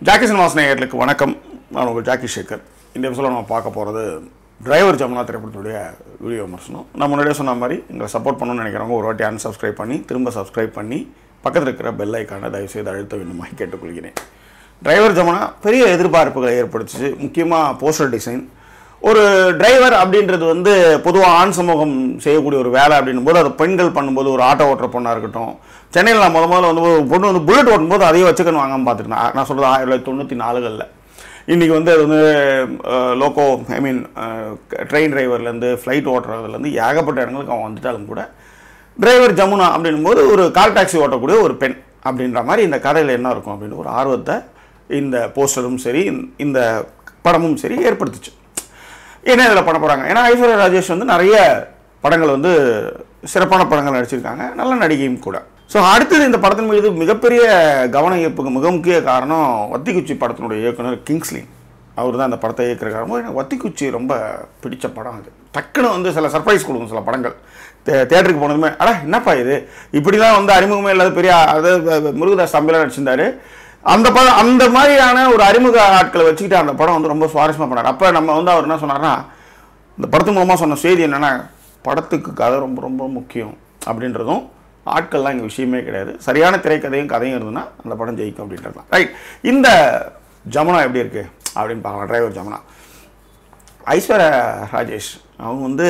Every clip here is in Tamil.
ஜாக்கி சினிமாஸ் நேயர்களுக்கு வணக்கம். நான் உங்கள் ஜாக்கீசேகர். இந்த எபிசோட நம்ம பார்க்க போகிறது டிரைவர் ஜமுனா திரைப்படத்துடைய வீடியோ விமர்சனம். நான் முன்னாடியே சொன்ன மாதிரி எங்களை சப்போர்ட் பண்ணணும்னு நினைக்கிறவங்க ஒரு வாட்டி அன்சப்ஸ்கிரைப் பண்ணி திரும்ப சப்ஸ்கிரைப் பண்ணி பக்கத்தில் இருக்கிற பெல் ஐக்கானை தயவுசெய்து அழுத்த வேண்டுமாய் கேட்டுக்கொள்கிறேன். டிரைவர் ஜமுனா பெரிய எதிர்பார்ப்புகளை ஏற்படுத்துச்சு. முக்கியமாக போஸ்டர் டிசைன். ஒரு டிரைவர் அப்படின்றது வந்து பொதுவாக ஆண் சமூகம் செய்யக்கூடிய ஒரு வேலை அப்படின்னும் போது அது பெண்கள் பண்ணும்போது ஒரு ஆட்டோ ஓட்டுற பொண்ணாக இருக்கட்டும். சென்னையில் நான் முதல்ல வந்து ஒரு பொண்ணு வந்து புல்லட் ஓட்டும்போது அதையே வச்சுக்கணும் வாங்காமல் பார்த்துருந்தேன். நான் சொல்கிறது 1994 இன்றைக்கி வந்து அது வந்து லோக்கோ ட்ரெயின் டிரைவர்லேருந்து ஃப்ளைட் ஓட்டுறதுலேருந்து ஏகப்பட்ட இடங்களுக்கு அவன் வந்துட்டாலும் கூட டிரைவர் ஜமுனா அப்படின்னும் போது ஒரு கால் டாக்ஸி ஓட்டக்கூடிய ஒரு பெண் அப்படின்ற மாதிரி இந்த கதையில் என்ன இருக்கும் அப்படின்னு ஒரு ஆர்வத்தை இந்த போஸ்டரும் சரி இந்த படமும் சரி ஏற்படுத்துச்சு. என்ன இதில் பண்ண போகிறாங்க? ஏன்னா ஐஸ்வர்யா ராஜேஷ் வந்து நிறைய படங்கள் வந்து சிறப்பான படங்கள் நடிச்சிருக்காங்க, நல்ல நடிகையும் கூட. ஸோ அடுத்தது இந்த படத்தின் மீது மிகப்பெரிய கவன ஈர்ப்புக்கு மிக முக்கிய காரணம் வத்திக்குச்சி படத்தினுடைய இயக்குனர் கிங்ஸ்லின். அவர் தான் அந்த படத்தை இயக்குற காரணம். எனக்கு வத்திக்குச்சி ரொம்ப பிடிச்ச படம். அது டக்குன்னு வந்து சில சர்ப்ரைஸ் கொடுக்கும். சில படங்கள் தேட்டருக்கு போனதுமே என்னப்பா இது இப்படிலாம் வந்து அறிமுகமே இல்லாத பெரிய அதாவது முருகதாஸ் தம்பிலாம் நடிச்சிருந்தாரு. அந்த படம் அந்த மாதிரியான ஒரு அறிமுக ஆட்களை வச்சுக்கிட்டு அந்த படம் வந்து ரொம்ப சுவாரஸ்யமாக பண்ணார். அப்போ நம்ம வந்து அவர் என்ன சொன்னார்னா, இந்த படத்து மூலமாக சொன்ன செய்தி என்னென்னா, படத்துக்கு கதை ரொம்ப ரொம்ப முக்கியம் அப்படின்றதும் ஆட்கள்லாம் இங்கே விஷயமே கிடையாது. சரியான திரைக்கதையும் கதையும் இருந்ததுன்னா அந்த படம் ஜெயிக்கும் அப்படின்றதுலாம் ரைட். இந்த ஜமுனா எப்படி இருக்குது அப்படின்னு பார்க்கலாம். டிரைவர் ஜமுனா. ஐஸ்வர்யா ராஜேஷ் அவங்க வந்து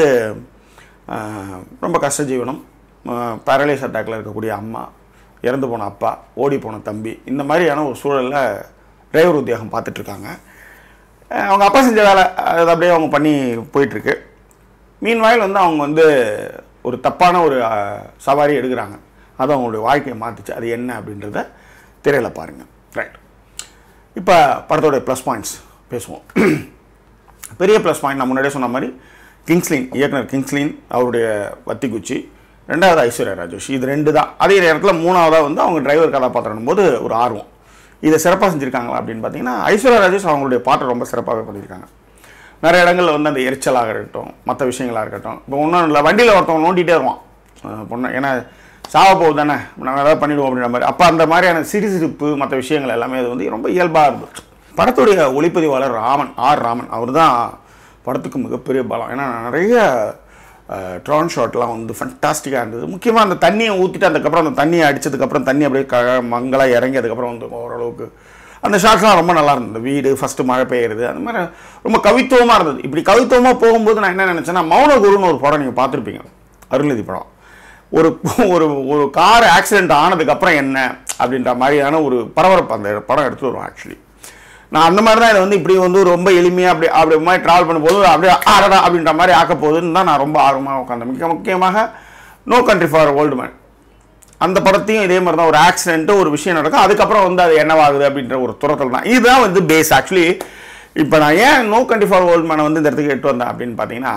ரொம்ப கஷ்ட ஜீவனம், பேரலைஸ் அட்டாக்கில் இருக்கக்கூடிய அம்மா, இறந்து போன அப்பா, ஓடி போன தம்பி, இந்த மாதிரியான ஒரு சூழலில் டிரைவர் உத்தியோகம் பார்த்துட்ருக்காங்க. அவங்க அப்பா செஞ்ச வேலை அது அப்படியே அவங்க பண்ணி போயிட்டுருக்கு. மீன்வாயில் வந்து அவங்க வந்து ஒரு தப்பான ஒரு சவாரி எடுக்கிறாங்க. அது அவங்களுடைய வாழ்க்கையை மாற்றிச்சு. அது என்ன அப்படின்றத திரையில் பாருங்கள். ரைட். இப்போ படத்தோடைய ப்ளஸ் பாயிண்ட்ஸ் பேசுவோம். பெரிய ப்ளஸ் பாயிண்ட் நான் முன்னாடியே சொன்ன மாதிரி கிங்ஸ்லின், இயக்குனர் கிங்ஸ்லின் அவருடைய வத்திக்குச்சி, ரெண்டாவது ஐஸ்வர்யா ராஜேஷ், இது ரெண்டு தான். அதே நேரத்தில் மூணாவதாக வந்து அவங்க டிரைவர் கதாபாத்திரம் போது ஒரு ஆர்வம். இதை சிறப்பாக செஞ்சுருக்காங்களா அப்படின்னு பார்த்தீங்கன்னா ஐஸ்வர்யா ராஜேஷ் அவங்களுடைய பாட்டை ரொம்ப சிறப்பாகவே பண்ணியிருக்காங்க. நிறைய இடங்களில் வந்து அந்த எரிச்சலாக இருக்கட்டும், மற்ற விஷயங்களாக இருக்கட்டும். இப்போ ஒன்றும் இல்லை, வண்டியில் ஒருத்தவங்க நோண்டிகிட்டே வருவான் பொண்ணு, ஏன்னா சாவ போகுது தானே, நாங்கள் ஏதாவது பண்ணிவிடுவோம் அப்படின்ற மாதிரி. அப்போ அந்த மாதிரியான சிரிப்பு மற்ற விஷயங்கள் எல்லாமே அது வந்து ரொம்ப இயல்பாக இருந்துச்சு. படத்துடைய ஒளிப்பதிவாளர் ராமன் அவர் தான் படத்துக்கு மிகப்பெரிய பலம். ஏன்னா நிறைய ட்ரான் ஷாட்லாம் வந்து ஃபண்டாஸ்டிக்காக இருந்தது. முக்கியமாக அந்த தண்ணியை ஊற்றிட்டு அதுக்கப்புறம் அந்த தண்ணியை அடித்ததுக்கப்புறம் தண்ணி அப்படியே மங்களாக இறங்கி அதுக்கப்புறம் வந்து ஓரளவுக்கு அந்த ஷாட்ஸ்லாம் ரொம்ப நல்லா இருந்தது. வீடு ஃபஸ்ட்டு மழை பெய்யுறது அந்த மாதிரி ரொம்ப கவித்துவமாக இருந்தது. இப்படி கவித்துவமாக போகும்போது நான் என்ன நினச்சேன்னா, மௌனகுருன்னு ஒரு படம் நீங்கள் பார்த்துருப்பீங்க, அருள்நிதி படம். ஒரு ஒரு கார் ஆக்சிடெண்ட் ஆனதுக்கப்புறம் என்ன அப்படின்ற மாதிரியான ஒரு பரபரப்பு அந்த படம் எடுத்துகிட்டு வரும். ஆக்சுவலி நான் அந்த மாதிரி தான் இதை வந்து இப்படி வந்து ரொம்ப எளிமையாக அப்படி மாதிரி ட்ராவல் பண்ணும்போது அப்படியே ஆடா அப்படின்ற மாதிரி ஆக்க போகுதுன்னு தான் நான் ரொம்ப ஆர்வமாக உட்காந்தேன். முக்கியமாக no country for old man அந்த படத்தையும் இதே மாதிரி தான். ஒரு ஆக்சிடென்ட்டு ஒரு விஷயம் நடக்கும், அதுக்கப்புறம் வந்து அது என்னவாகுது அப்படின்ற ஒரு துரத்தல் தான். இதுதான் வந்து பேஸ். ஆக்சுவலி இப்போ நான் ஏன் நோ கண்ட்ரி ஃபார் ஓல்டு மேனை வந்து இந்த இடத்துக்கு எட்டு வந்தேன் அப்படின்னு பார்த்தீங்கன்னா,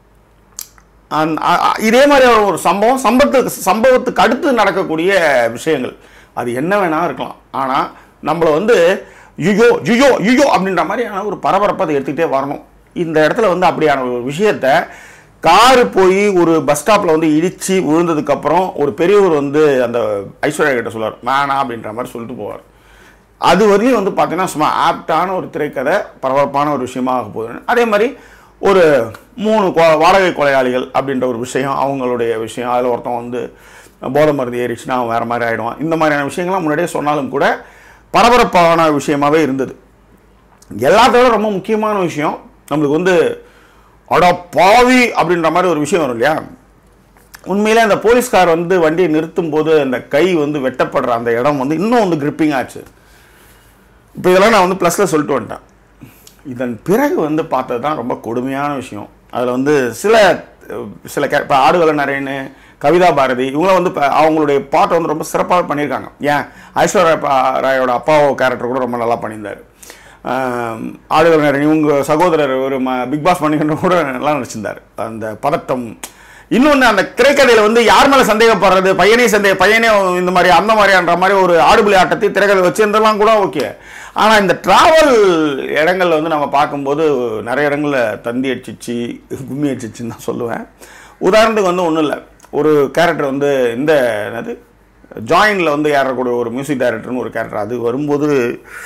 இதே மாதிரி ஒரு சம்பவத்துக்கு அடுத்து நடக்கக்கூடிய விஷயங்கள் அது என்ன வேணாலும் இருக்கலாம். ஆனால் நம்மளை வந்து யுயோ அப்படின்ற மாதிரியான ஒரு பரபரப்பை அதை எடுத்துக்கிட்டே வரணும். இந்த இடத்துல வந்து அப்படியான ஒரு விஷயத்தை காரு போய் ஒரு பஸ் ஸ்டாப்பில் வந்து இடித்து விழுந்ததுக்கப்புறம் ஒரு பெரியவர் வந்து அந்த ஐஸ்வர்யா கிட்ட சொல்லுவார் வேணா அப்படின்ற மாதிரி சொல்லிட்டு போவார். அது வரையும் வந்து பார்த்தீங்கன்னா சும்மா ஆப்டான ஒரு திரைக்கதை, பரபரப்பான ஒரு விஷயமாக போகுது. அதே மாதிரி ஒரு 3 வாடகை கொலையாளிகள் அப்படின்ற ஒரு விஷயம், அவங்களுடைய விஷயம். அதில் ஒருத்தன் வந்து போதை மருந்து ஏறிச்சுன்னா அவன் வேறு மாதிரி ஆகிடுவான். இந்த மாதிரியான விஷயங்கள்லாம் முன்னாடியே சொன்னாலும் கூட பரபரப்பான விஷயமாகவே இருந்தது. எல்லாத்தோட ரொம்ப முக்கியமான விஷயம் நம்மளுக்கு வந்து பாவி அப்படின்ற மாதிரி ஒரு விஷயம் வரும் இல்லையா. உண்மையிலே அந்த போலீஸ்கார் வந்து வண்டியை நிறுத்தும் போது அந்த கை வந்து வெட்டப்படுற அந்த இடம் வந்து இன்னும் வந்து கிரிப்பிங் ஆச்சு. இப்போ இதெல்லாம் நான் வந்து ப்ளஸில் சொல்லிட்டு வந்துட்டேன். இதன் பிறகு வந்து பார்த்தது தான் ரொம்ப கொடுமையான விஷயம். அதில் வந்து சில இப்போ ஆடுகள நரேன், கவிதா பாரதி இவங்களாம் வந்து அவங்களுடைய பாட்டை வந்து ரொம்ப சிறப்பாக பண்ணியிருக்காங்க. ஏன் ஐஸ்வர்யா ராயோட அப்பாவோ கேரக்டர் கூட ரொம்ப நல்லா பண்ணியிருந்தார். ஆடுகள் நிறைய இவங்க சகோதரர் ஒரு பிக் பாஸ் மணிகண்டன் கூட நல்லா நடிச்சிருந்தார். அந்த பதட்டம் இன்னொன்று அந்த திரைக்கதையில் வந்து யார் மேலே சந்தேகப்படுறது, பையனே இந்த மாதிரி அந்த மாதிரின்ற மாதிரி ஒரு ஆடுபுலி ஆட்டத்தை திரைக்கதை வச்சுருந்தெல்லாம் கூட ஓகே. ஆனால் இந்த ட்ராவல் இடங்களில் வந்து நம்ம பார்க்கும்போது நிறைய இடங்களில் தந்தி அடிச்சிச்சு, கும்மி அடிச்சிச்சுன்னு தான் சொல்லுவேன். உதாரணத்துக்கு வந்து ஒன்றும் இல்லை, ஒரு கேரக்டர் வந்து இந்த என்னது ஜாயினில் வந்து ஏறக்கூடிய ஒரு மியூசிக் டைரக்டர்னு ஒரு கேரக்டர், அது வரும்போது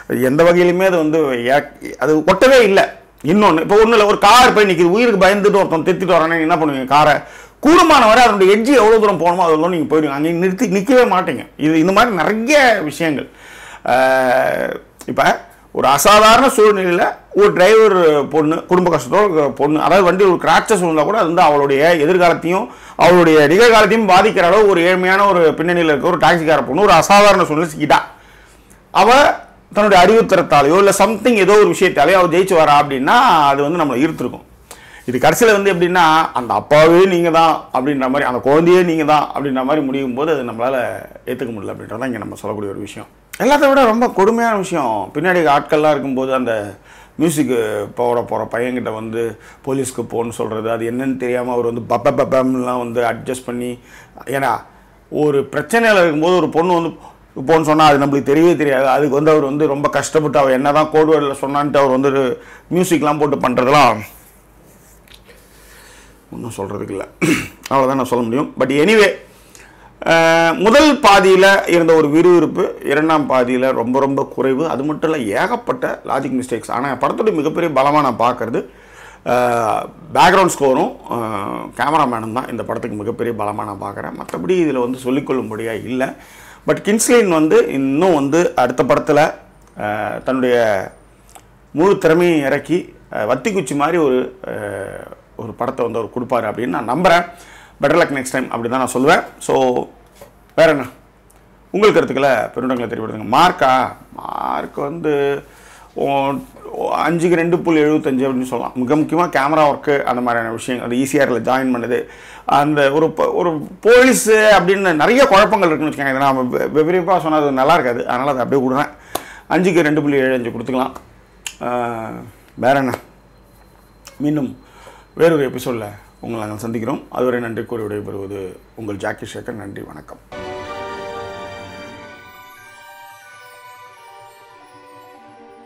எந்த வகையிலுமே அது வந்து அது ஒட்டவே இல்லை. இன்னொன்று இப்போ ஒன்றும் இல்லை, ஒரு கார் போய் நிற்கிது, உயிருக்கு பயந்துட்டு ஒருத்தன் திட்டிட்டு வரானே என்ன பண்ணுவீங்க? காரை கூடுமான வரை அதனுடைய எட்ஜி எவ்வளோ தூரம் போகணுமோ அவ்வளோ நீங்கள் போயிடுவீங்க, அங்கே நிற்கவே மாட்டீங்க. இந்த மாதிரி நிறைய விஷயங்கள். இப்போ ஒரு அசாதாரண சூழ்நிலையில் ஒரு டிரைவர் பொண்ணு, குடும்ப கஷ்டத்தோட பொண்ணு, அதாவது வண்டி ஒரு கிராச்சஸ் இருந்தால் கூட அது வந்து அவளுடைய எதிர்காலத்தையும் அவளுடைய நிகழ்காலத்தையும் பாதிக்கிற அளவு ஒரு ஏழ்மையான ஒரு பின்னணியில் இருக்க ஒரு டாக்ஸிக்கார பொண்ணு ஒரு அசாதாரண சூழ்நிலை சிக்கிட்டா. அவள் தன்னுடைய அறிவுத்திறத்தாலேயோ இல்லை சம்திங் ஏதோ ஒரு விஷயத்தாலேயோ அவள் ஜெயிச்சு வரா அப்படின்னா அது வந்து நம்மளை ஈர்த்திருக்கும். இது கடைசியில் வந்து எப்படின்னா அந்த அப்பாவே நீங்கள் தான் அப்படின்ற மாதிரி, அந்த குழந்தையே நீங்கள் தான் அப்படின்ற மாதிரி முடியும் போது அது நம்மளால் ஏற்றுக்க முடியல அப்படின்றதான் இங்கே நம்ம சொல்லக்கூடிய ஒரு விஷயம். எல்லாத்த விட ரொம்ப கொடுமையான விஷயம், பின்னாடி ஆட்கள்லாம் இருக்கும்போது அந்த மியூசிக்கு போகிற பையன்கிட்ட வந்து போலீஸ்க்கு போன்னு சொல்கிறது, அது என்னன்னு தெரியாமல் அவர் வந்து பப்பம்லாம் வந்து அட்ஜஸ்ட் பண்ணி, ஏன்னா ஒரு பிரச்சனையில் இருக்கும்போது ஒரு பொண்ணு வந்து போன்னு சொன்னால் அது நம்மளுக்கு தெரியவே தெரியாது. அதுக்கு வந்து அவர் வந்து ரொம்ப கஷ்டப்பட்டு அவர் என்ன தான் கோட் வேர்டில் சொன்னான்ட்டு அவர் வந்து மியூசிக்லாம் போட்டு பண்ணுறதுலாம் ஒன்றும் சொல்கிறதுக்கு இல்லை, அவ்வளோதான் நான் சொல்ல முடியும். பட் எனிவே, முதல் பாதியில் இருந்த ஒரு விறுவிறுப்பு இரண்டாம் பாதியில் ரொம்ப ரொம்ப குறைவு. அது மட்டும் இல்லை, ஏகப்பட்ட லாஜிக் மிஸ்டேக்ஸ். ஆனால் படத்தோட மிகப்பெரிய பலமாக நான் பார்க்குறது பேக்ரவுண்ட் ஸ்கோரும் கேமராமேனும் தான் இந்த படத்துக்கு மிகப்பெரிய பலமாக நான் பார்க்குறேன். மற்றபடி இதில் வந்து சொல்லிக்கொள்ளும்படியாக இல்லை. பட் கின்ஸ்லின் வந்து இன்னும் வந்து அடுத்த படத்தில் தன்னுடைய முழு திறமையை இறக்கி வத்தி குச்சி மாதிரி ஒரு படத்தை வந்து அவர் கொடுப்பாரு அப்படின்னு நான் நம்புகிறேன். பெட்டர் லக் நெக்ஸ்ட் டைம் அப்படி தான் நான் சொல்லுவேன். ஸோ வேறு என்ன உங்கள் கருத்துக்களை பெருண்டங்களை தெரியப்படுத்துங்க. மார்க் வந்து 5க்கு 2.75 அப்படின்னு சொல்லலாம். மிக முக்கியமாக கேமரா ஒர்க்கு அந்த மாதிரியான விஷயங்கள், அது ஈஸிஆரில் ஜாயின் பண்ணுது, அந்த ஒரு போலீஸு அப்படின்னு நிறைய குழப்பங்கள் இருக்குன்னு வச்சுக்கோங்க. இதை நான் விவரிப்பாக சொன்னால் அது நல்லா இருக்காது, அதனால் அதை அப்படியே கொடுறேன். 5க்கு 2.75 கொடுத்துக்கலாம். வேறு என்ன, மீண்டும் வேறொரு எபிசோடில் உங்களை நாங்கள் சந்திக்கிறோம். அதுவரை நன்றி கூறி விடைபெறுவது உங்கள் ஜாக்கி சேகர். நன்றி, வணக்கம்.